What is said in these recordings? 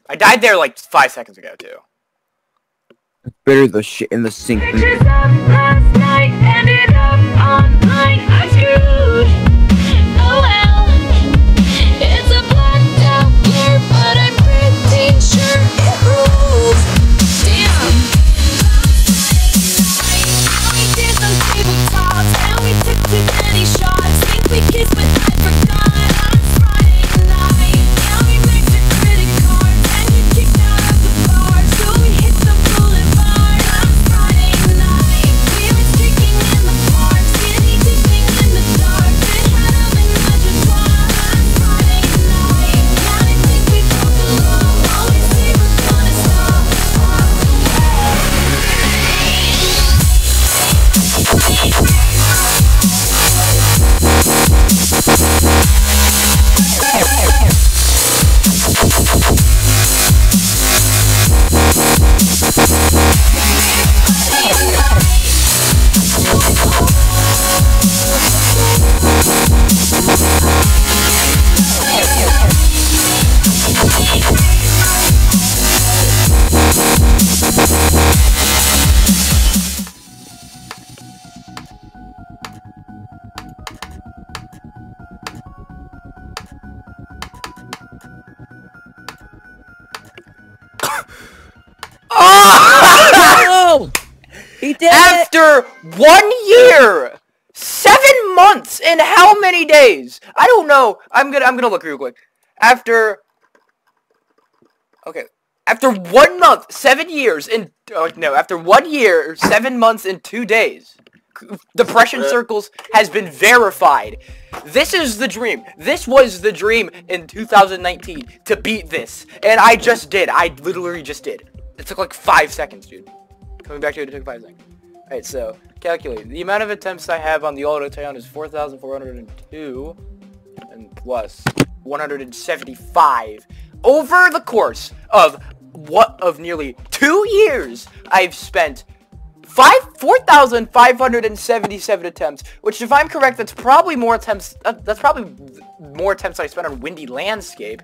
I died there like 5 seconds ago, too. Better the shit in the sink. Pictures of last night ended up online. I'm screwed. Oh well. It's a blacked out blur, but I'm pretty sure it rules. Damn. We did some tabletops and we took too many shots. Think we kissed, but I forgot on Friday night. Now we make the credit cards and get kicked out of the bar, so we hit the boulevard on Friday night. We were drinking in the park, skinny dipping in the dark. Then had 'em in reservoir on Friday night. Now I think we broke the law. Always say we're gonna stop. Oh! He did it! After 1 year! 7 months and how many days? I don't know. I'm gonna look real quick. After 1 month, 7 years, and after 1 year, 7 months and 2 days, Depression Circles has been verified. This is the dream. This was the dream in 2019 to beat this, and I just did. I literally just did. It took like 5 seconds, dude. Coming back to it, it took 5 seconds. Alright, so, calculate. The amount of attempts I have on the auto-town is 4,402, and plus 175. Over the course of nearly 2 years, I've spent 4,577 attempts, which, if I'm correct, that's probably more attempts, that's probably more attempts I spent on Windy Landscape.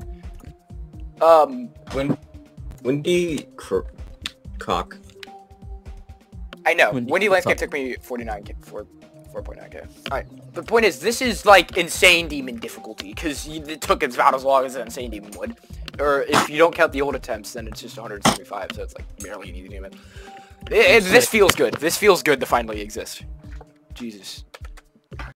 Windy Cock. I know. Windy Windy Landscape Cock. took me 4.9k. Alright. The point is, this is like Insane Demon difficulty, because it took about as long as an Insane Demon would. Or if you don't count the old attempts, then it's just 175, so it's like barely an easy demon. This feels good. This feels good to finally exist. Jesus.